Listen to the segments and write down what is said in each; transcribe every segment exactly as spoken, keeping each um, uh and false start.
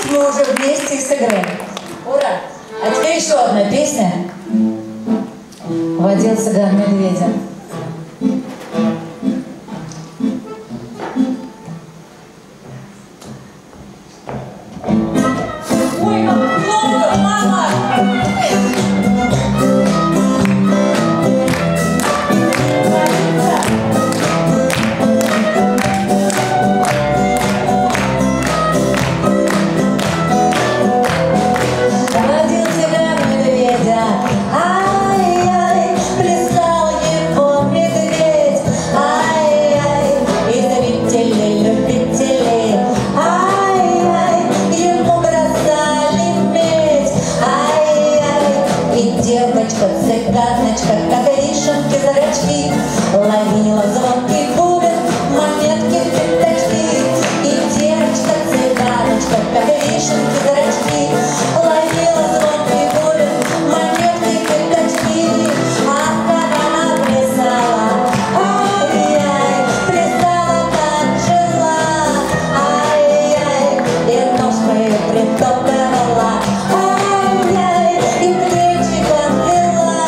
мы уже вместе и сыграем. Ура! А теперь еще одна песня. Водил цыган медведя. Ой, как много, мама! Девочка-цыганочка, как вишенки зрачки, ловила звонкий бубен, монетки, пятачки. И девочка-цыганочка, как вишенки зрачки, ловила звонкий бубен, монетки, пятачки. А как она плясала, ай-яй, плясала так жила, ай-яй, и ножкой притопывала, ай-яй, и плечиком вела.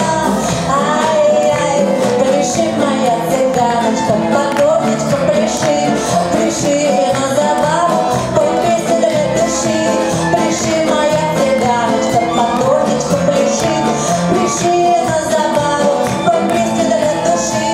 Пляши, моя цыганочка, подобничка, пляши, пляши на забаву, пой песни для души. Пляши, моя цыганочка, подобничка, пляши, пляши на забаву, пой песни для души.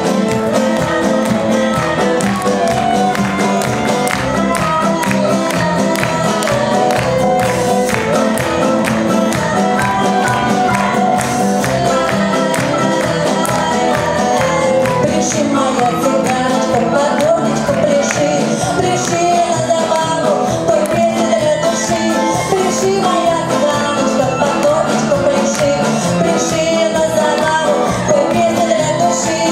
Пляши, моя цыганочка, подобничка, пляши, пляши на забаву, пой песни для души. Пляши, моя цыганочка, подобничка, пляши, пляши на забаву, пой песни для души.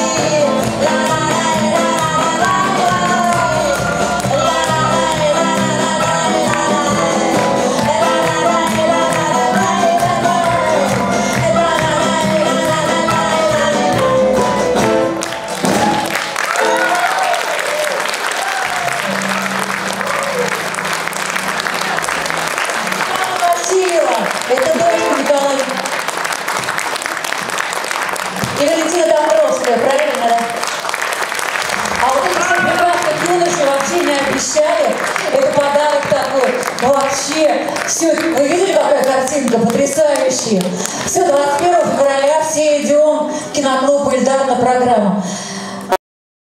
Это дочка Николая. И Валентина Домбровская, правильно, да? А вот эти все прекрасных юноши вообще не обещали. Это подарок такой. Ну вообще, все, вы видели, какая картинка потрясающая? Все, двадцать первого февраля все идем в киноклуб «Ильдар» на программу.